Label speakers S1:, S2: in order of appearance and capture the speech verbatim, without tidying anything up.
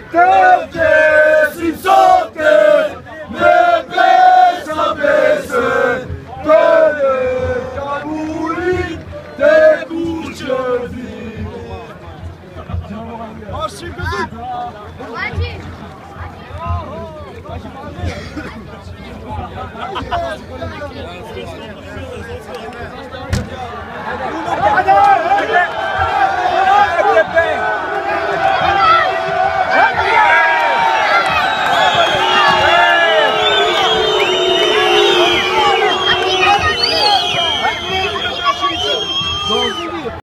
S1: que Jésus sautait, me baisse à baisse, que le Kabouli découche vie.
S2: Hadi.